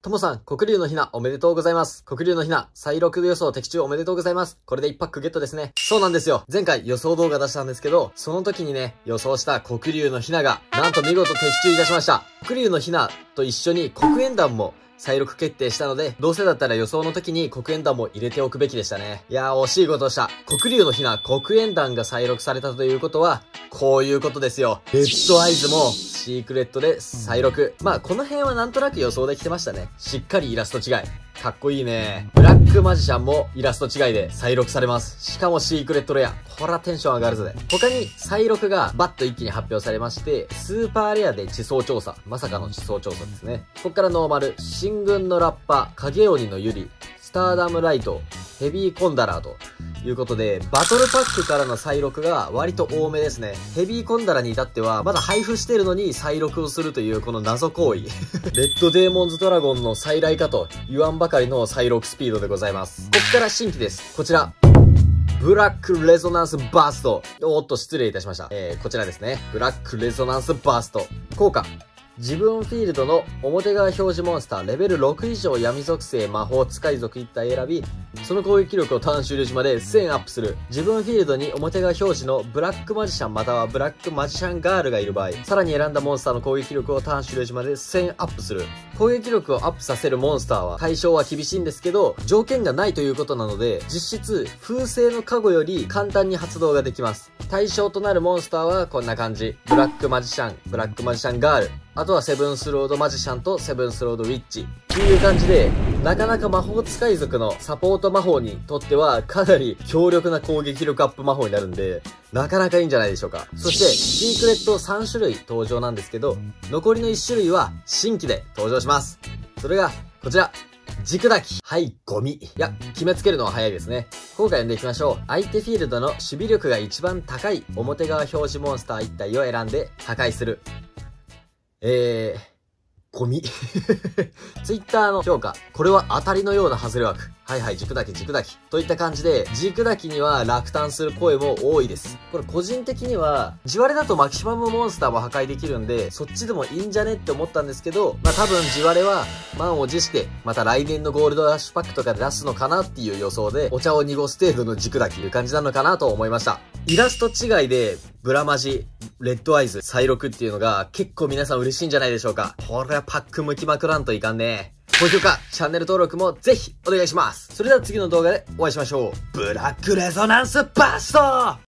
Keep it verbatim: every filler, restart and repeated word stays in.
ともさん、黒竜のひなおめでとうございます。黒竜のひな、再録予想的中おめでとうございます。これでいちパックゲットですね。そうなんですよ。前回予想動画出したんですけど、その時にね、予想した黒竜のひなが、なんと見事的中いたしました。黒竜のひなと一緒に黒煙弾も、再録決定したので、どうせだったら予想の時に黒煙弾も入れておくべきでしたね。いやー、惜しいことをした。黒竜のひな、黒煙弾が再録されたということは、こういうことですよ。レッドアイズも、シークレットで再録。まあ、この辺はなんとなく予想できてましたね。しっかりイラスト違い。かっこいいね。ブラックマジシャンもイラスト違いで再録されます。しかもシークレットレア。こらテンション上がるぜ。他に再録がバッと一気に発表されまして、スーパーレアで地層調査。まさかの地層調査ですね。ここからノーマル、新軍のラッパ、影鬼のユリ、スターダムライト、ヘビーコンダラーということで、バトルパックからの再録が割と多めですね。ヘビーコンダラに至っては、まだ配布してるのに再録をするというこの謎行為。レッドデーモンズドラゴンの再来かと言わんばかりの再録スピードでございます。こっから新規です。こちら。ブラックレゾナンスバースト。おっと、失礼いたしました。えー、こちらですね。ブラックレゾナンスバースト。効果。自分フィールドの表側表示モンスターレベルろく以上闇属性魔法使い族いち体選び、その攻撃力をターン終了時までせんアップする。自分フィールドに表側表示のブラックマジシャンまたはブラックマジシャンガールがいる場合、さらに選んだモンスターの攻撃力をターン終了時までせんアップする。攻撃力をアップさせるモンスターは対象は厳しいんですけど、条件がないということなので、実質風星の加護より簡単に発動ができます。対象となるモンスターはこんな感じ。ブラックマジシャン、ブラックマジシャンガール、あとはセブンスロードマジシャンとセブンスロードウィッチ。っていう感じで、なかなか魔法使い族のサポート魔法にとってはかなり強力な攻撃力アップ魔法になるんで、なかなかいいんじゃないでしょうか。そして、シークレットさん種類登場なんですけど、残りのいち種類は新規で登場します。それが、こちら。軸焚き。はい、ゴミ。いや、決めつけるのは早いですね。今回読んでいきましょう。相手フィールドの守備力が一番高い表側表示モンスターいち体を選んで破壊する。えー、ゴミ。ツイッターの評価。これは当たりのような外れ枠。はいはい、軸だけ軸だけ。といった感じで、軸だけには落胆する声も多いです。これ個人的には、地割れだとマキシマムモンスターも破壊できるんで、そっちでもいいんじゃねって思ったんですけど、まあ多分地割れは満を持して、また来年のゴールドラッシュパックとかで出すのかなっていう予想で、お茶を濁す程度の軸だけいう感じなのかなと思いました。イラスト違いで、ブラマジ、レッドアイズ、再録っていうのが結構皆さん嬉しいんじゃないでしょうか。これはパック向きまくらんといかんね。高評価、チャンネル登録もぜひお願いします。それでは次の動画でお会いしましょう。ブラックレゾナンスバースト